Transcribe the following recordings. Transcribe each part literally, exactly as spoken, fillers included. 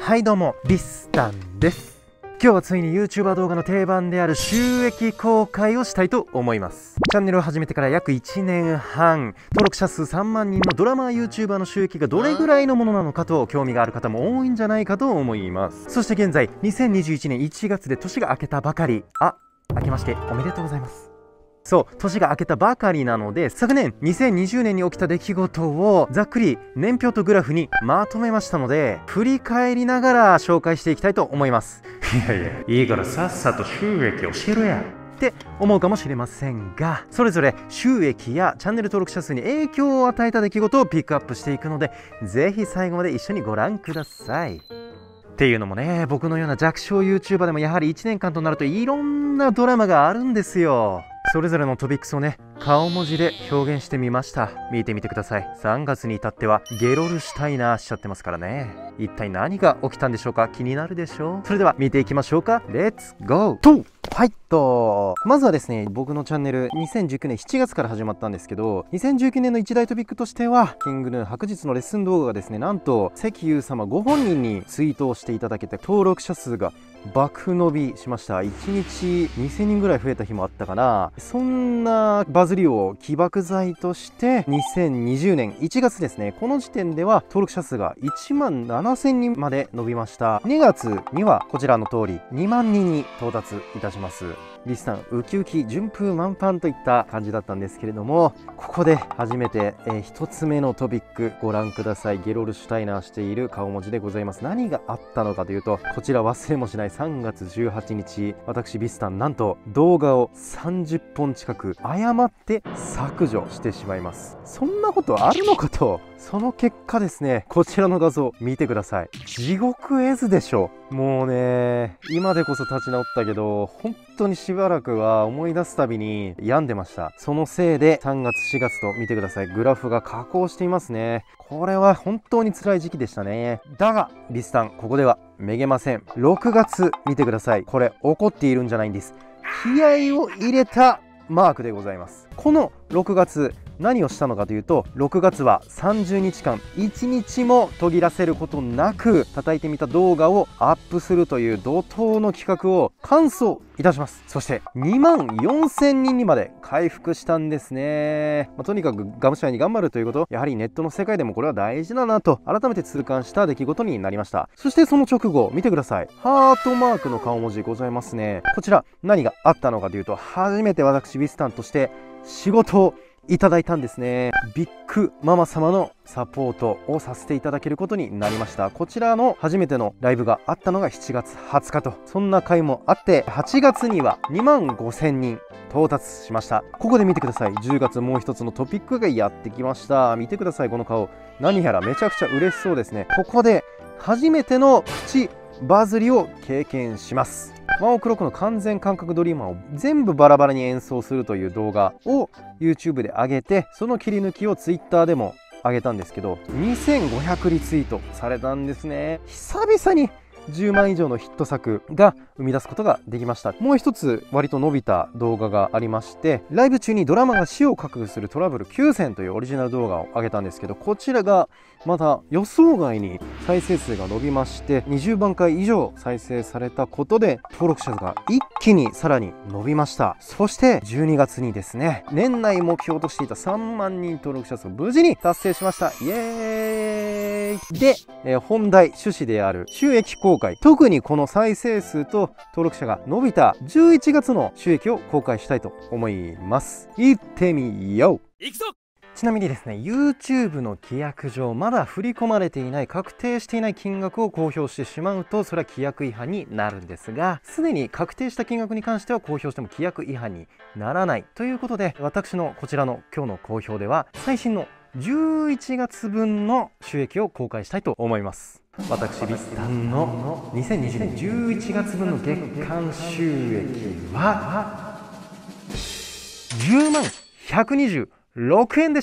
はいどうも、ビスタンです。今日はついに YouTuber 動画の定番である収益公開をしたいと思います。チャンネルを始めてから約いちねんはん、登録者数さんまんにんのドラマー YouTuber の収益がどれぐらいのものなのかと興味がある方も多いんじゃないかと思います。そして現在にせんにじゅういちねんいちがつで年が明けたばかり。あ、明けましておめでとうございます。そう、年が明けたばかりなので、昨年にせんにじゅうねんに起きた出来事をざっくり年表とグラフにまとめましたので、振り返りながら紹介していきたいと思います。いやいや、いいからさっさと収益教えろやって思うかもしれませんが、それぞれ収益やチャンネル登録者数に影響を与えた出来事をピックアップしていくので、ぜひ最後まで一緒にご覧ください。っていうのもね、僕のような弱小 YouTuber でもやはりいちねんかんとなるといろんなドラマがあるんですよ。それぞれのトピックスをね、顔文字で表現してみました。見てみてください。さんがつに至ってはゲロルシュタイナーしちゃってますからね。一体何が起きたんでしょうか？気になるでしょう？それでは見ていきましょうか。レッツゴーとはいとまずはですね、僕のチャンネルにせんじゅうきゅうねんしちがつから始まったんですけど、にせんじゅうきゅうねんの一大トピックとしては、キングヌー白日のレッスン動画がですね、なんと関優様ご本人にツイートをしていただけて、登録者数が爆伸びしました。いちにちにせんにんぐらい増えた日もあったかな。そんなバズりを起爆剤としてにせんにじゅうねんいちがつですね、この時点では登録者数がいちまんななせんにんまで伸びました。にがつにはこちらの通りにまんにんに到達いたします。リスさんウキウキ順風満帆といった感じだったんですけれども、ここで初めて、えー、ひとつめのトピックご覧ください。ゲロルシュタイナーしている顔文字でございます。何があったのかというと、こちら忘れもしないさんがつじゅうはちにち、私ビスタンなんと動画をさんじゅっぽん近く誤って削除してしまいます。そんなことあるのかと。その結果ですね、こちらの画像見てください。地獄絵図でしょ。もうね、今でこそ立ち直ったけど、本当にしばらくは思い出すたびに病んでました。そのせいでさんがつしがつと見てください。グラフが下降していますね。これは本当に辛い時期でしたね。だがリスタンここではめげません。ろくがつ見てください。これ怒っているんじゃないんです。気合を入れたマークでございます。このろくがつ何をしたのかというと、ろくがつはさんじゅうにちかんいちにちも途切らせることなく叩いてみた動画をアップするという怒涛の企画を完走いたします。そしてにまんよんせんにんにまで回復したんですね。まあ、とにかくがむしゃらに頑張るということ、やはりネットの世界でもこれは大事だなと改めて痛感した出来事になりました。そしてその直後見てください。ハートマークの顔文字ございますね。こちら何があったのかというと、初めて私ビスタンとして仕事をいただいたんですね。ビッグママ様のサポートをさせていただけることになりました。こちらの初めてのライブがあったのがしちがつはつかと、そんな回もあって、はちがつにはにまんごせんにん到達しました。ここで見てください。じゅうがつもう一つのトピックがやってきました。見てください、この顔。何やらめちゃくちゃ嬉しそうですね。ここで初めてのプチバズりを経験します。ワンオクロックの完全感覚ドリーマーを全部バラバラに演奏するという動画を YouTube で上げて、その切り抜きを Twitter でも上げたんですけど、にせんごひゃくリツイートされたんですね。久々にじゅうまん以上のヒット作が生み出すことができました。もう一つ割と伸びた動画がありまして、ライブ中にドラマが死を覚悟するトラブルきゅうせんというオリジナル動画を上げたんですけど、こちらがまた予想外に再生数が伸びまして、にじゅうばんかい以上再生されたことで登録者が一気にさらに伸びました。そしてじゅうにがつにですね、年内目標としていたさんまんにん登録者数を無事に達成しました。イエーイで、えー、本題趣旨である収益公開、特にこの再生数と登録者が伸びたじゅういちがつの収益を公開したいと思います。行ってみよう。行くぞ。ちなみにですね、 YouTube の規約上まだ振り込まれていない、確定していない金額を公表してしまうと、それは規約違反になるんですが、すでに確定した金額に関しては公表しても規約違反にならないということで、私のこちらの今日の公表では最新のじゅういちがつぶんの収益を公開したいと思います。私ビスタンのにせんにじゅうねんじゅういちがつぶんの月間収益はじゅうまんひゃくにじゅうろくえんでした。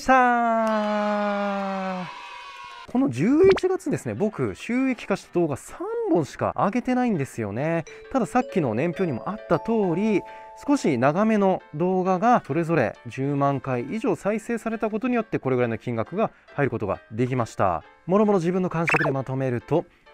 このじゅういちがつですね、僕収益化した動画さんぼんしか上げてないんですよね。たださっきの年表にもあった通り、少し長めの動画がそれぞれじゅうまんかい以上再生されたことによって、これぐらいの金額が入ることができました。もろもろ自分の感触でまとめると、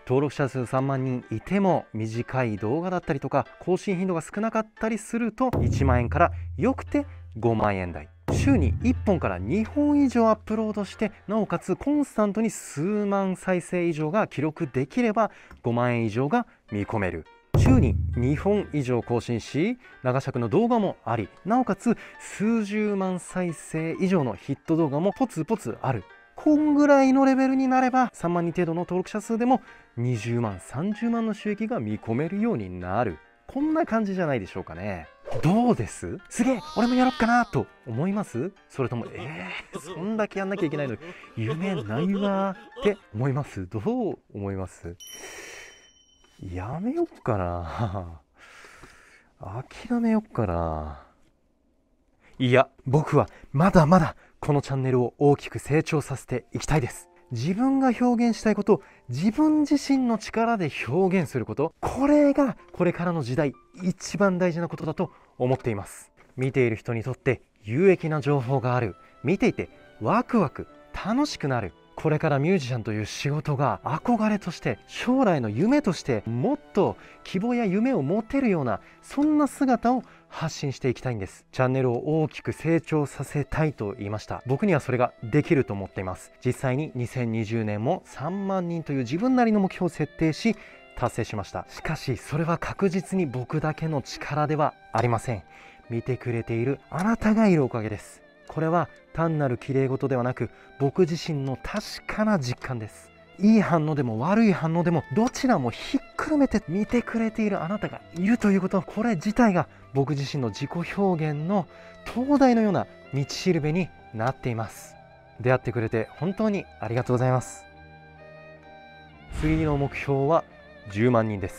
登録者数さんまんにんいても短い動画だったりとか更新頻度が少なかったりするといちまんえんからよくてごまんえん台、週にいっぽんからにほん以上アップロードして、なおかつコンスタントに数万再生以上が記録できればごまんえん以上が見込める。週ににほん以上更新し、長尺の動画もあり、なおかつ数十万再生以上のヒット動画もポツポツある。こんぐらいのレベルになればさんまんにん程度の登録者数でもにじゅうまんさんじゅうまんの収益が見込めるようになる。こんな感じじゃないでしょうかね。どうです？すげえ俺もやろっかなと思います？それともえー、そんだけやんなきゃいけないのに夢ないわーって思います？どう思います？やめよっかな諦めよっかな。いや、僕はまだまだこのチャンネルを大きく成長させていきたいです。自分が表現したいことを自分自身の力で表現すること、これがこれからの時代一番大事なことだと思っています。見ている人にとって有益な情報がある、見ていてワクワク楽しくなる、これからミュージシャンという仕事が憧れとして将来の夢としてもっと希望や夢を持てるような、そんな姿を発信していきたいんです。チャンネルを大きく成長させたいと言いました。僕にはそれができると思っています。実際ににせんにじゅうねんもさんまんにんという自分なりの目標を設定し達成しました。しかしそれは確実に僕だけの力ではありません。見てくれているあなたがいるおかげです。これは単なる綺麗事ではなく僕自身の確かな実感です。いい反応でも悪い反応でもどちらもひっくるめて見てくれているあなたがいるということ、これ自体が僕自身の自己表現の灯台のような道しるべになっています。出会ってくれて本当にありがとうございます。次の目標はじゅうまんにんです。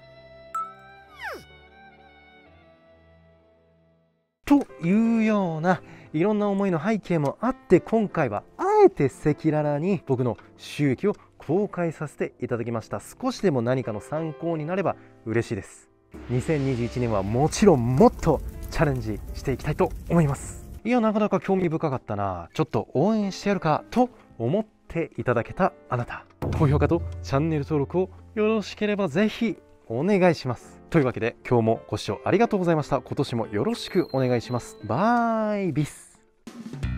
というようないろんな思いの背景もあって、今回はあえて赤裸々に僕の収益を公開させていただきました。少しでも何かの参考になれば嬉しいです。にせんにじゅういちねんはもちろんもっとチャレンジしていきたいと思います。いや、なかなか興味深かったな、ちょっと応援してやるかと思っていただけたあなた、高評価とチャンネル登録をよろしければぜひお願いします。というわけで今日もご視聴ありがとうございました。今年もよろしくお願いします。バイビス。